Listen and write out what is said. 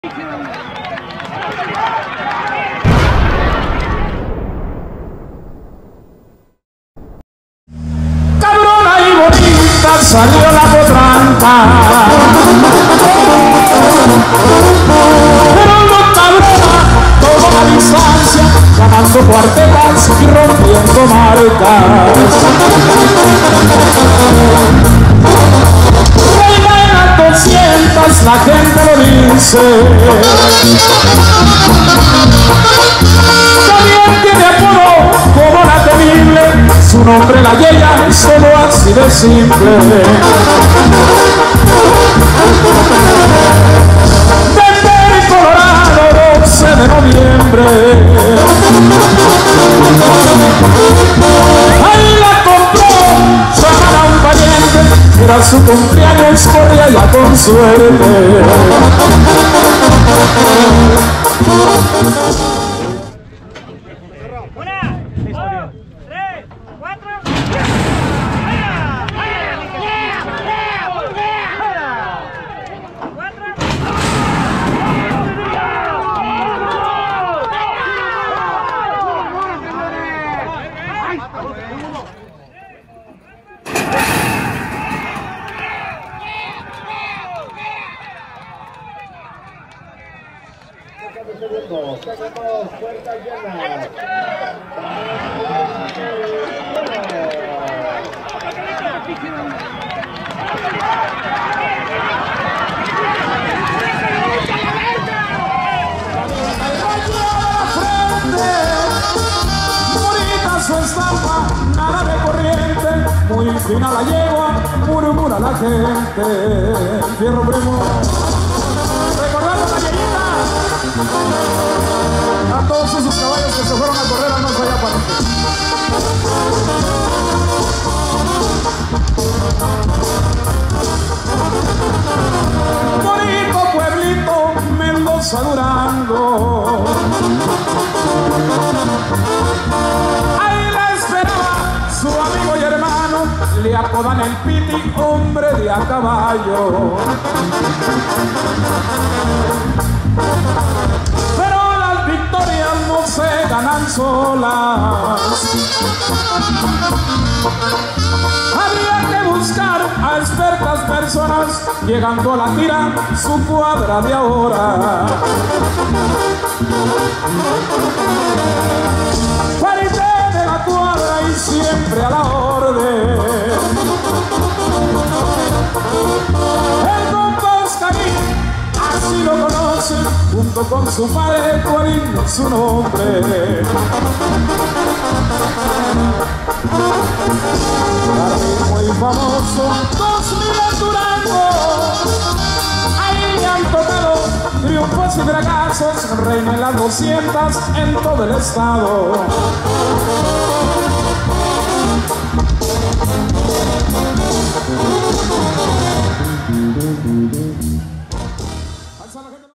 Cabrona y bonita salió la potranca, pero no cabrona tomó la distancia, ganando cuartetas y rompiendo marcas. Reina en las 200, la gente lo dice. También tiene apodo como la temible, su nombre la Yeya, solo así de simple. Denver, Colorado, 12 de noviembre. Ahí la compró su hermana un pariente, era su cumpleaños, corría ya con suerte. Tenemos puertas llenas. Bonita su estampa, nada de corriente, muy fina la yegua, murmura la gente. Fierro primo, recordando la Yeyita, a todos esos caballos que se fueron a correr a más allá para bonito pueblito, Mendoza, Durango. Ahí la esperaba su amigo y hermano, le apodan el Piti, hombre de a caballo. Pero las victorias no se ganan solas. Habría que buscar a expertas personas, llegando a la tira su cuadra de ahora. Parité de la cuadra y siempre a la orden. El don Boscarín, así lo conoce, junto con su padre, Cuarín, su nombre. Carmen muy famoso, 2000 en Durango. Ahí le han tocado triunfos y fracasos, reina en las 200 en todo el estado.